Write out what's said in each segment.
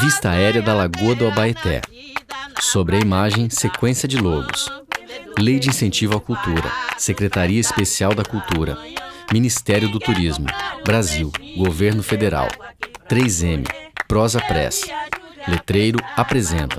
Vista aérea da Lagoa do Abaeté. Sobre a imagem, sequência de logos. Lei de Incentivo à Cultura. Secretaria Especial da Cultura. Ministério do Turismo. Brasil. Governo Federal. 3M. Prosa Press. Letreiro apresentam.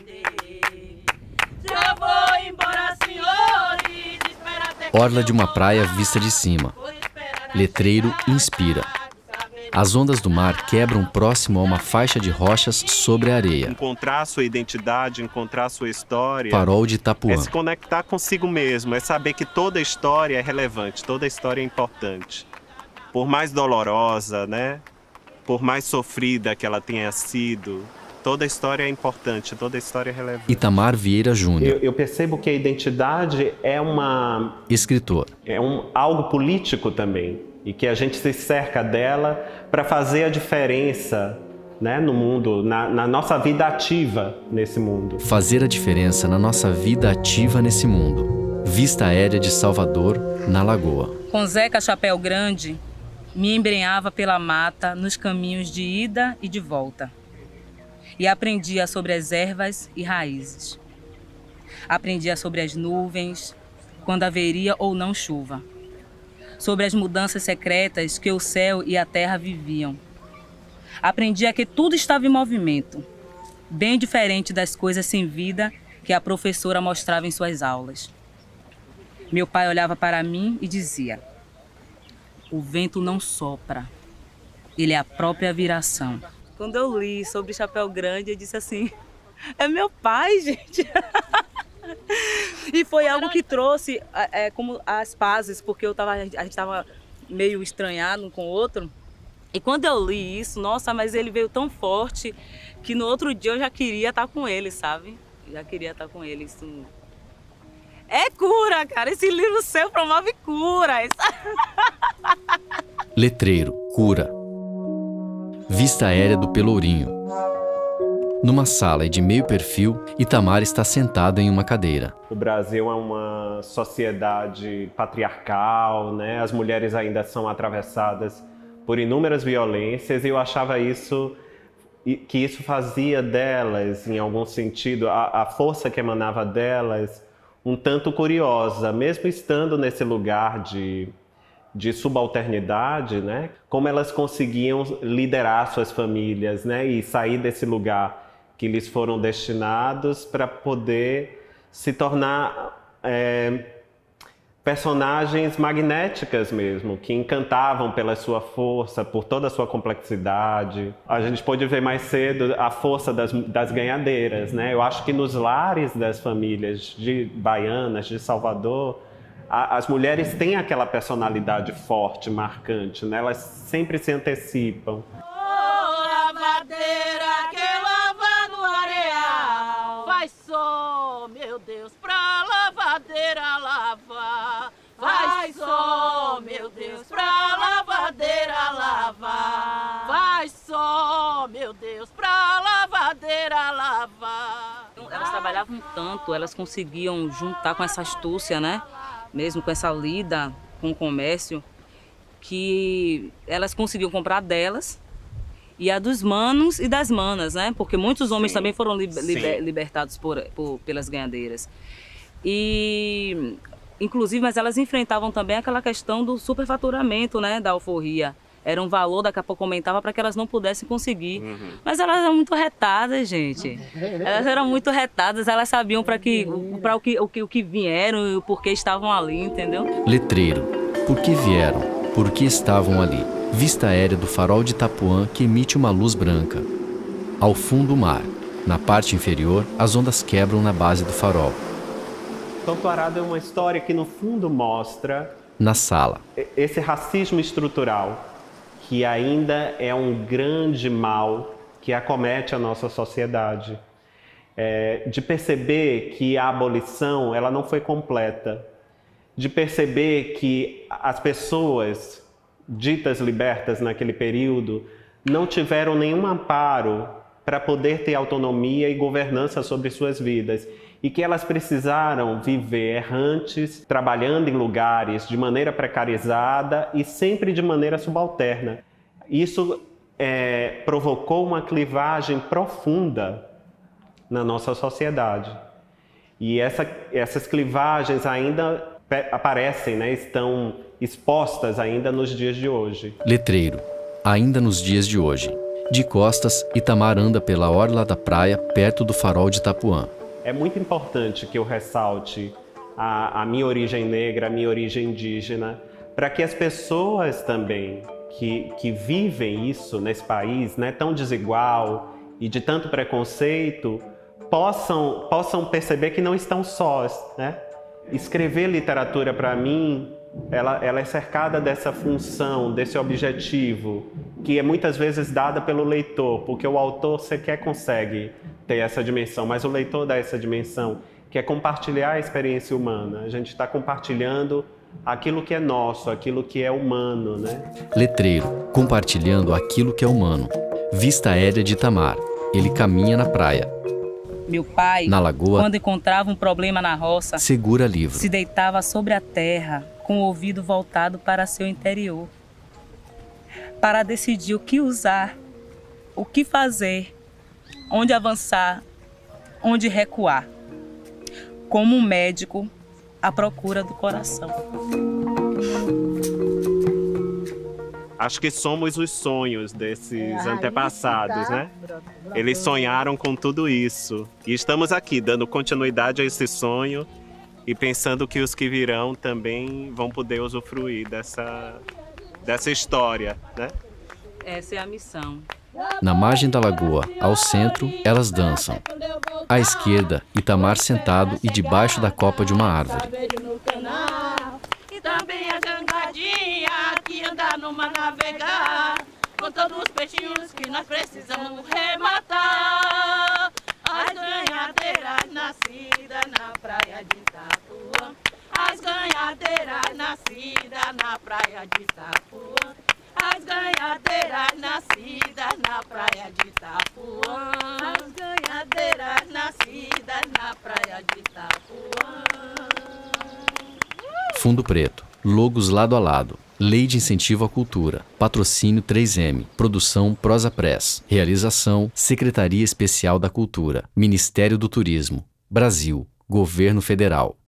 Orla de uma praia vista de cima. Letreiro inspira. As ondas do mar quebram próximo a uma faixa de rochas sobre a areia. Encontrar a sua identidade, encontrar a sua história. Farol de Itapuã. É se conectar consigo mesmo, é saber que toda história é relevante, toda história é importante. Por mais dolorosa, né? Por mais sofrida que ela tenha sido, toda história é importante, toda história é relevante. Itamar Vieira Júnior. Eu percebo que a identidade é escritor. Algo político também. E que a gente se cerca dela para fazer a diferença, né, no mundo, na nossa vida ativa nesse mundo. Fazer a diferença na nossa vida ativa nesse mundo. Vista aérea de Salvador, na Lagoa. Com Zeca Chapéu Grande, me embrenhava pela mata nos caminhos de ida e de volta. E aprendia sobre as ervas e raízes. Aprendia sobre as nuvens, quando haveria ou não chuva. Sobre as mudanças secretas que o céu e a terra viviam. Aprendia que tudo estava em movimento, bem diferente das coisas sem vida que a professora mostrava em suas aulas. Meu pai olhava para mim e dizia: o vento não sopra, ele é a própria viração. Quando eu li sobre Chapéu Grande, eu disse assim: é meu pai, gente. E foi algo que trouxe como as pazes, porque a gente estava meio estranhado um com o outro. E quando eu li isso, nossa, mas ele veio tão forte que no outro dia eu já queria estar com ele, sabe? Já queria estar com ele. Isso é cura, cara. Esse livro seu promove curas. Letreiro, cura. Vista aérea do Pelourinho. Numa sala de meio perfil, Itamar está sentado em uma cadeira. O Brasil é uma sociedade patriarcal, né? As mulheres ainda são atravessadas por inúmeras violências e eu achava que isso fazia delas, em algum sentido, a força que emanava delas, um tanto curiosa, mesmo estando nesse lugar de subalternidade, né? Como elas conseguiam liderar suas famílias, né? E sair desse lugar que lhes foram destinados para poder se tornar personagens magnéticas mesmo, que encantavam pela sua força, por toda a sua complexidade. A gente pôde ver mais cedo a força das ganhadeiras, né? Eu acho que nos lares das famílias baianas, de Salvador, as mulheres têm aquela personalidade forte, marcante, né? Elas sempre se antecipam. Meu Deus, pra lavadeira lavar. Vai só, meu Deus, pra lavadeira lavar. Vai só, meu Deus, pra lavadeira lavar. Elas trabalhavam tanto, elas conseguiam juntar com essa astúcia, né? Mesmo com essa lida com o comércio, que elas conseguiam comprar delas e a dos manos e das manas, né? Porque muitos homens também foram libertados pelas ganhadeiras. E, inclusive, mas elas enfrentavam também aquela questão do superfaturamento, né? Da alforria. Era um valor, daqui a pouco aumentava para que elas não pudessem conseguir. Mas elas eram muito retadas, gente. Elas eram muito retadas, elas sabiam para o que vieram e o porquê estavam ali, entendeu? Letreiro. Por que vieram? Por que estavam ali? Vista aérea do farol de Itapuã que emite uma luz branca. Ao fundo do mar. Na parte inferior, as ondas quebram na base do farol. Tonto Arado é uma história que no fundo mostra... Na sala. Esse racismo estrutural, que ainda é um grande mal que acomete a nossa sociedade. De perceber que a abolição ela não foi completa. De perceber que as pessoas ditas libertas naquele período não tiveram nenhum amparo para poder ter autonomia e governança sobre suas vidas e que elas precisaram viver errantes, trabalhando em lugares de maneira precarizada e sempre de maneira subalterna. Isso provocou uma clivagem profunda na nossa sociedade. E essas clivagens ainda aparecem, né? Estão expostas ainda nos dias de hoje. Letreiro. Ainda nos dias de hoje. De costas, Itamar anda pela orla da praia, perto do farol de Itapuã. É muito importante que eu ressalte a minha origem negra, a minha origem indígena, para que as pessoas também que vivem isso nesse país, né, tão desigual e de tanto preconceito, possam perceber que não estão sós, né? Escrever literatura, para mim, ela é cercada dessa função, desse objetivo, que é muitas vezes dada pelo leitor, porque o autor sequer consegue ter essa dimensão, mas o leitor dá essa dimensão, que é compartilhar a experiência humana. A gente está compartilhando aquilo que é nosso, aquilo que é humano, né? Letreiro, compartilhando aquilo que é humano. Vista aérea de Itamar. Ele caminha na praia. Meu pai, Na lagoa, quando encontrava um problema na roça, segura livro. se deitava sobre a terra, com o ouvido voltado para seu interior, para decidir o que usar, o que fazer, onde avançar, onde recuar. Como um médico à procura do coração. Acho que somos os sonhos desses antepassados, né? Eles sonharam com tudo isso. E estamos aqui, dando continuidade a esse sonho e pensando que os que virão também vão poder usufruir dessa história, né? Essa é a missão. Na margem da lagoa, ao centro, elas dançam. À esquerda, Itamar sentado e debaixo da copa de uma árvore. E também a jangadinha que anda no mar navegar, com todos os peixinhos que nós precisamos rematar. As ganhadeiras nascidas na praia de Itapuã, as ganhadeiras nascidas na praia de Itapuã, as ganhadeiras nascidas na praia de Itapuã, as ganhadeiras nascidas na praia de Itapuã. Fundo preto. Logos lado a lado. Lei de Incentivo à Cultura. Patrocínio 3M. Produção Prosa Press. Realização Secretaria Especial da Cultura. Ministério do Turismo. Brasil. Governo Federal.